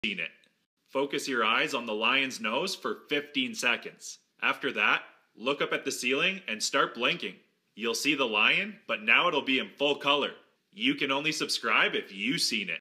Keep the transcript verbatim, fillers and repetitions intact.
Seen it. Focus your eyes on the lion's nose for fifteen seconds. After that, look up at the ceiling and start blinking. You'll see the lion, but now it'll be in full color. You can only subscribe if you've seen it.